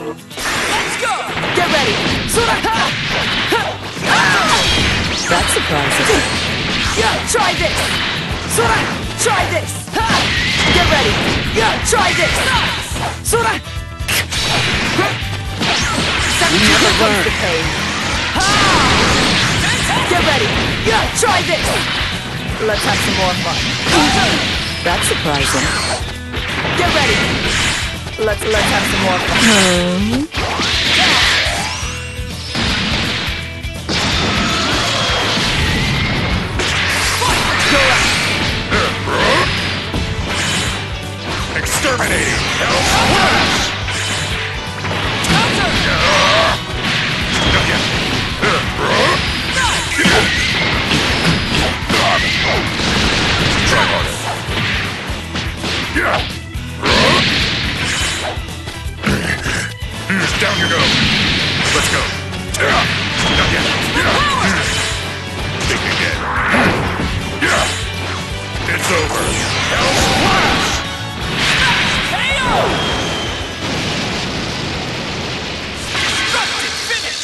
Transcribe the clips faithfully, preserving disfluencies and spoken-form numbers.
Let's go! Get ready! Sora! Ha! Ha! Ah! That's surprising. Yeah, try this! Sora! Try this! Ha! Get ready! Yeah, try this! Sora! You never learn. Ha! Get ready! Yeah, try this! Let's have some more fun. That's surprising. Get ready! Let's let's have some more fun. Hmm. Exterminating Hell's Flash! Not yet. Try harder. Yeah. Down you go. Let's go. Not yet. Think again. Yeah. It's over. Hell's Flash! K O! Destructive finish!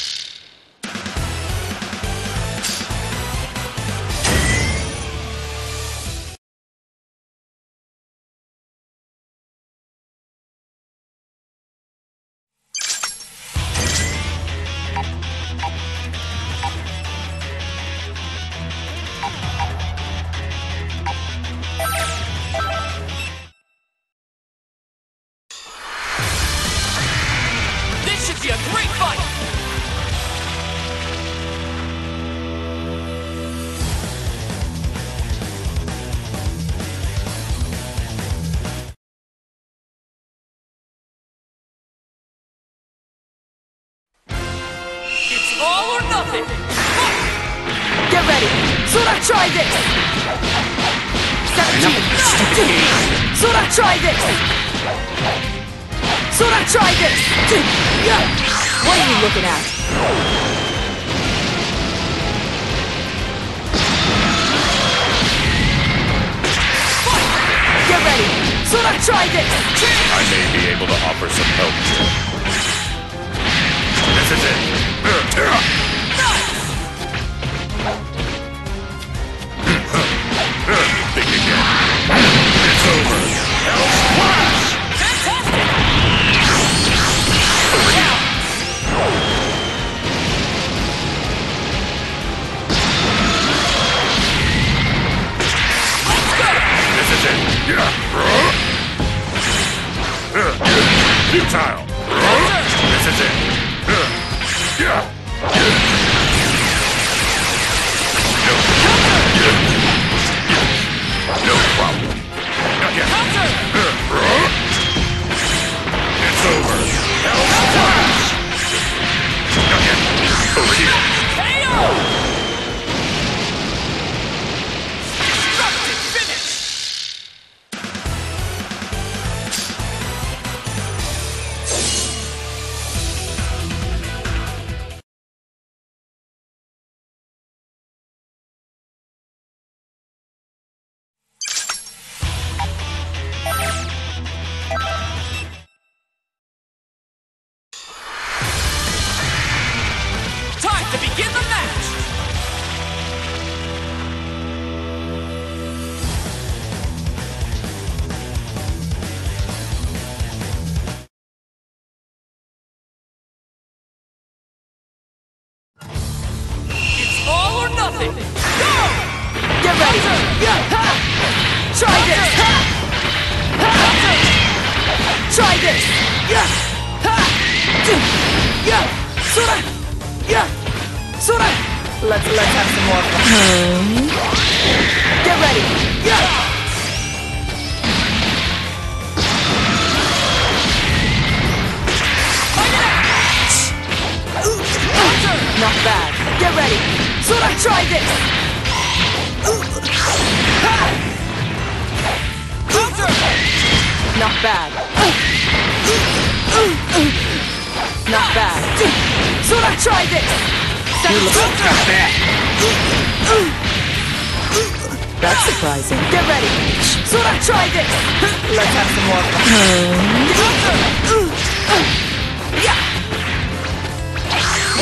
Be a great fight! It's all or nothing! Fight! Get ready! Sora, try this! seventeen! Sora, try this! Sora, try this! Yeah! What are you looking at? Get ready! Sora, try this! I may be able to offer some help here. This is it! Think again. It's over! Hell's Flash! Fantastic! Over here! Let's go! This is it! Yeah! Futile! This is it! Yeah! No! No problem! Not yet! It's over! Hell's Flash! Not yet! Over here! K O! Destructive finish! Time to begin the match! It's all or nothing! Go! Get ready! Yeah! Ha! Try this! Ha! Ha! Try this! Yeah! Ha! Yeah! Sora! Yeah! Sora! Let's let's have some more fun. Get ready! Yeah! Fight it out! Not bad. Get ready! Sora, try this! Ha! Not bad. Not bad. Sora, try this! You look like that. That's surprising. Get ready! Sora, try this! Let's have some more fun.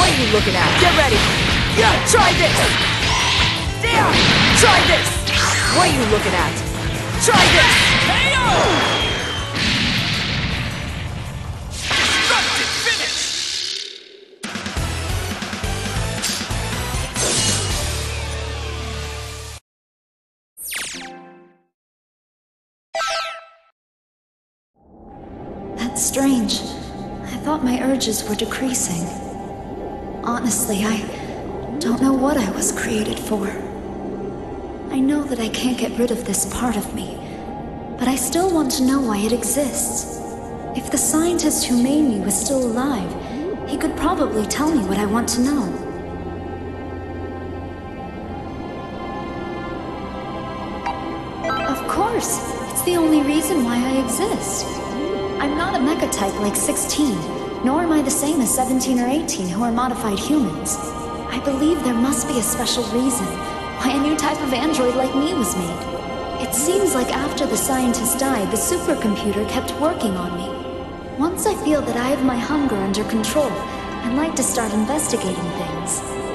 What are you looking at? Get ready! Yeah, try this! Yeah, try this! What are you looking at? Try this! K O! Destructive finish! That's strange. I thought my urges were decreasing. Honestly, I don't know what I was created for. I know that I can't get rid of this part of me, but I still want to know why it exists. If the scientist who made me was still alive, he could probably tell me what I want to know. Of course! It's the only reason why I exist. I'm not a mecha type like sixteen, nor am I the same as seventeen or eighteen who are modified humans. I believe there must be a special reason why a new type of android like me was made. It seems like after the scientist died, the supercomputer kept working on me. Once I feel that I have my hunger under control, I'd like to start investigating things.